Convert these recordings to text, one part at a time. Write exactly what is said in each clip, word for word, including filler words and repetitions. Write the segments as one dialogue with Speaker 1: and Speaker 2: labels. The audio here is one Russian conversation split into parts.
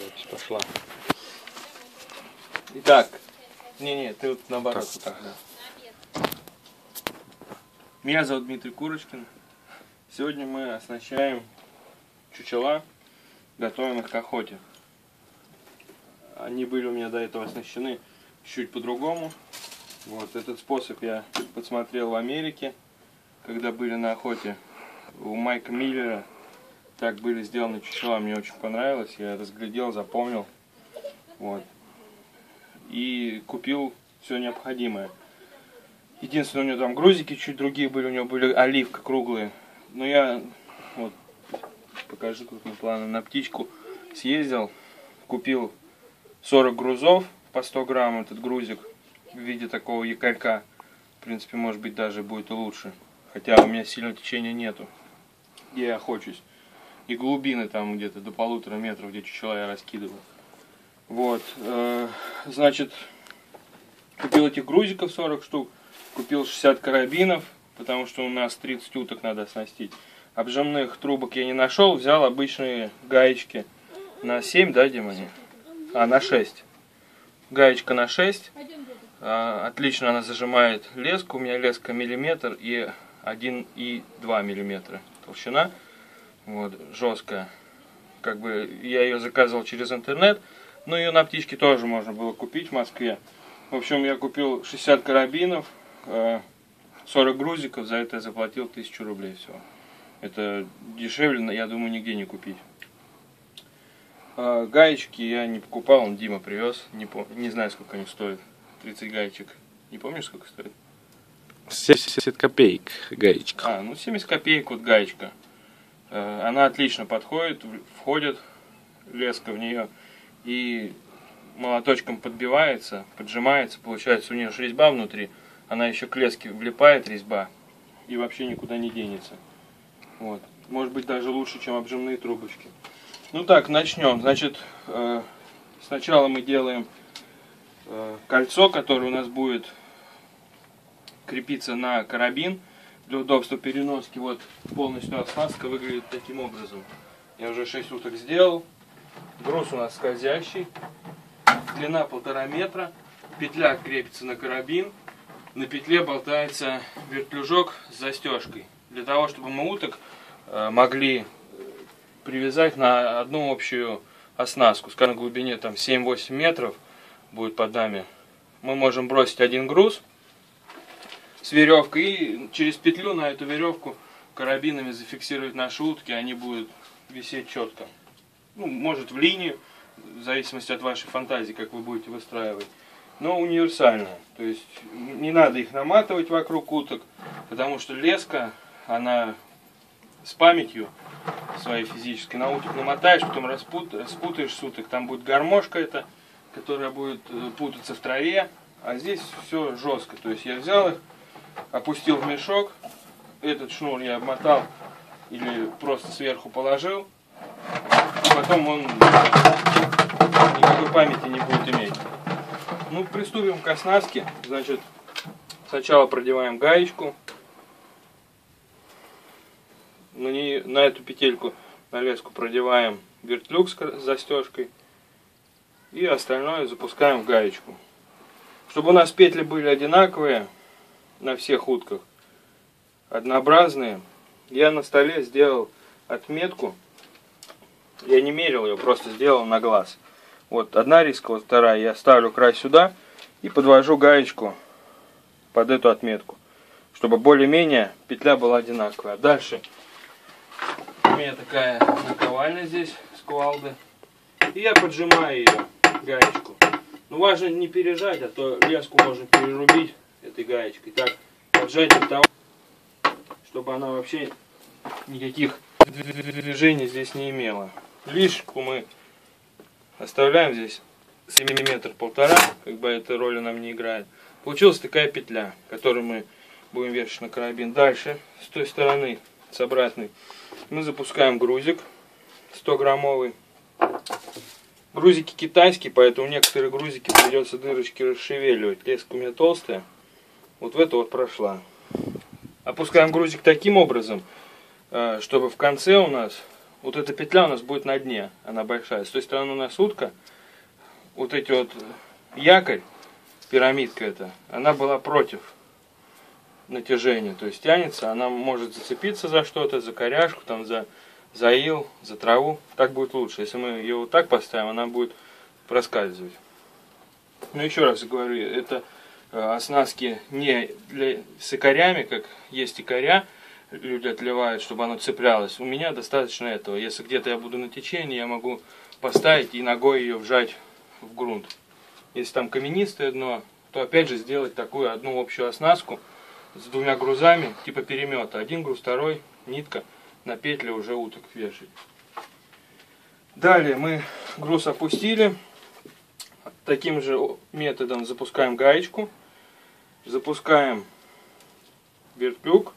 Speaker 1: Запись пошла. Итак, не-не, ты вот наоборот. Вот так, да. Меня зовут Дмитрий Курочкин. Сегодня мы оснащаем чучела, готовим их к охоте. Они были у меня до этого оснащены чуть по-другому. Вот этот способ я подсмотрел в Америке, когда были на охоте. У Майка Миллера так были сделаны чучела, мне очень понравилось. Я разглядел, запомнил. Вот. И купил все необходимое. Единственное, у него там грузики чуть другие были, у него были оливка круглые. Но я, вот, покажу крупным планом, на птичку съездил, купил сорок грузов по сто грамм, этот грузик в виде такого якорька. В принципе, может быть, даже будет и лучше. Хотя у меня сильного течения нету, где я охочусь. И глубины там где-то до полутора метров, где чучела я раскидываю. Вот, э, значит, купил этих грузиков сорок штук, купил шестьдесят карабинов, потому что у нас тридцать уток надо оснастить. Обжимных трубок я не нашел, взял обычные гаечки на семь, да, Дима? А, на шесть. Гаечка на шесть. А, отлично она зажимает леску. У меня леска миллиметр и один и два миллиметра толщина. Вот, жесткая. Как бы я ее заказывал через интернет. Но ее на птичке тоже можно было купить в Москве. В общем, я купил шестьдесят карабинов, сорок грузиков, за это я заплатил тысячу рублей всего. Это дешевле, я думаю, нигде не купить. Гаечки я не покупал, он Дима привез. Не, пом... не знаю, сколько они стоят. тридцать гаечек. Не помнишь, сколько стоит?
Speaker 2: семьдесят копеек гаечка.
Speaker 1: А, ну семьдесят копеек вот гаечка. Она отлично подходит, входит леска в нее. И молоточком подбивается, поджимается, получается у нее же резьба внутри, она еще к леске влипает, резьба, и вообще никуда не денется. Вот. Может быть даже лучше, чем обжимные трубочки. Ну так, начнем. Значит, э, сначала мы делаем э, кольцо, которое у нас будет крепиться на карабин. Для удобства переноски вот полностью оснастка выглядит таким образом. Я уже шесть уток сделал. Груз у нас скользящий, длина полтора метра, петля крепится на карабин, на петле болтается вертлюжок с застежкой. Для того, чтобы мы уток э, могли привязать на одну общую оснастку, скажем, на глубине там семь-восемь метров будет под нами, мы можем бросить один груз с веревкой и через петлю на эту веревку карабинами зафиксировать наши утки, они будут висеть четко. Ну, может в линию, в зависимости от вашей фантазии, как вы будете выстраивать. Но универсальная. То есть не надо их наматывать вокруг уток, потому что леска, она с памятью своей физической. На уток намотаешь, потом распут, распутаешь с уток. Там будет гармошка эта, которая будет путаться в траве. А здесь все жестко. То есть я взял их, опустил в мешок. Этот шнур я обмотал или просто сверху положил. Потом он никакой памяти не будет иметь. Ну, приступим к оснастке. Значит, сначала продеваем гаечку. На, нее, на эту петельку, на леску продеваем вертлюг с застежкой. И остальное запускаем в гаечку. Чтобы у нас петли были одинаковые на всех утках, однообразные, я на столе сделал отметку. Я не мерил ее, просто сделал на глаз. Вот одна риска, вот вторая. Я ставлю край сюда и подвожу гаечку под эту отметку, чтобы более-менее петля была одинаковая. Дальше у меня такая наковальня здесь с кувалды. И я поджимаю ее, гаечку. Но важно не пережать, а то леску можно перерубить этой гаечкой. Так, поджать до того, чтобы она вообще никаких движений здесь не имела. Лишку мы оставляем здесь сантиметр полтора, как бы эта роль нам не играет. Получилась такая петля, которую мы будем вешать на карабин. Дальше, с той стороны, с обратной, мы запускаем грузик сто граммовый. Грузики китайские, поэтому некоторые грузики придется дырочки расшевеливать. Леска у меня толстая, вот в эту вот прошла. Опускаем грузик таким образом, чтобы в конце у нас вот эта петля у нас будет на дне, она большая. С той стороны у нас утка, вот эти вот якорь, пирамидка эта, она была против натяжения. То есть тянется, она может зацепиться за что-то, за коряшку, там, за, за ил, за траву. Так будет лучше. Если мы ее вот так поставим, она будет проскальзывать. Но еще раз говорю, это оснастки не для, с икорями, как есть икоря, люди отливают, чтобы оно цеплялось. У меня достаточно этого. Если где-то я буду на течении, я могу поставить и ногой ее вжать в грунт. Если там каменистое дно, то опять же сделать такую одну общую оснастку с двумя грузами, типа перемета. Один груз, второй, нитка, на петле уже уток вешать. Далее мы груз опустили. Таким же методом запускаем гаечку. Запускаем вертлюг.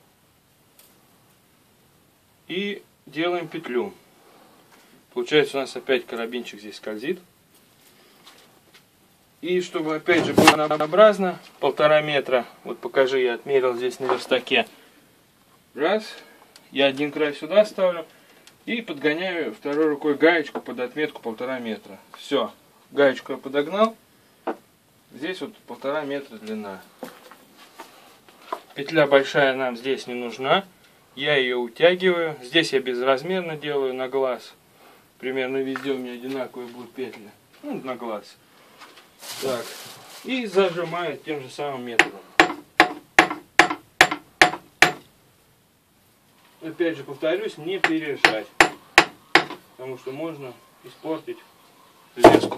Speaker 1: И делаем петлю. Получается, у нас опять карабинчик здесь скользит. И чтобы опять же было однообразно, полтора метра, вот покажи, я отмерил здесь на верстаке. Раз, я один край сюда ставлю и подгоняю второй рукой гаечку под отметку полтора метра. Все, гаечку я подогнал, здесь вот полтора метра длина. Петля большая нам здесь не нужна, я ее утягиваю, здесь я безразмерно делаю на глаз. Примерно везде у меня одинаковые будут петли, ну на глаз. Так, и зажимаю тем же самым методом. Опять же повторюсь, не пережать, потому что можно испортить леску.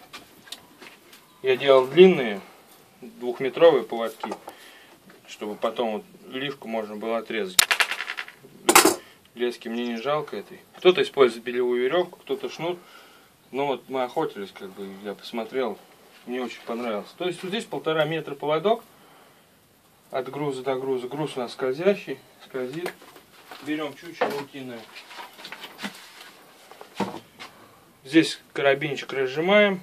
Speaker 1: Я делал длинные двухметровые поводки, чтобы потом вот ливку можно было отрезать. Лески мне не жалко этой. Кто-то использует белевую веревку, кто-то шнур. Но вот мы охотились, как бы я посмотрел. Мне очень понравилось. То есть вот здесь полтора метра поводок. От груза до груза. Груз у нас скользящий. Скользит. Берем чучело утиное. Здесь карабинчик разжимаем.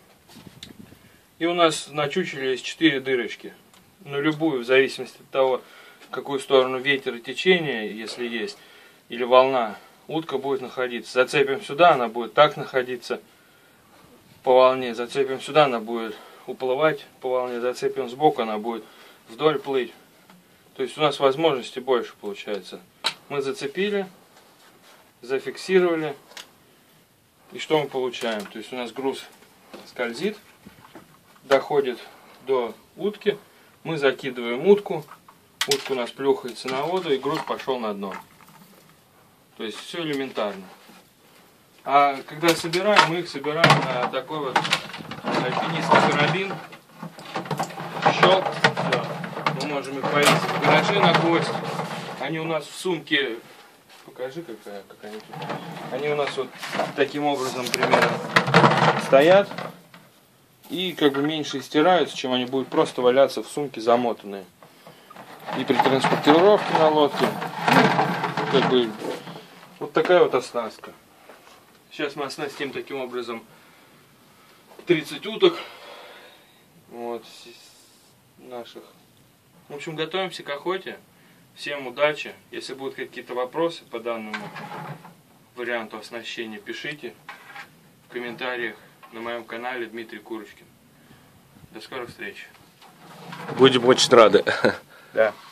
Speaker 1: И у нас на чучеле есть четыре дырочки. На любую, в зависимости от того, в какую сторону ветер и течение, если есть, или волна, утка будет находиться. Зацепим сюда, она будет так находиться по волне, зацепим сюда, она будет уплывать по волне, зацепим сбоку, она будет вдоль плыть. То есть у нас возможностей больше получается. Мы зацепили, зафиксировали, и что мы получаем? То есть у нас груз скользит, доходит до утки, мы закидываем утку, утка у нас плюхается на воду, и груз пошел на дно. То есть все элементарно. А когда собираем, мы их собираем на такой вот альпинистский карабин. Щелк. Все. Мы можем их повесить в гараже на гвоздь. Они у нас в сумке. Покажи, какая, как они тут. Они у нас вот таким образом примерно стоят. И как бы меньше стираются, чем они будут просто валяться в сумке замотанные. И при транспортировке на лодке. Как бы вот такая вот оснастка. Сейчас мы оснастим таким образом тридцать уток. Вот, наших. В общем, готовимся к охоте. Всем удачи. Если будут какие-то вопросы по данному варианту оснащения, пишите в комментариях на моем канале Дмитрий Курочкин. До скорых встреч.
Speaker 2: Будем очень рады.
Speaker 1: Да.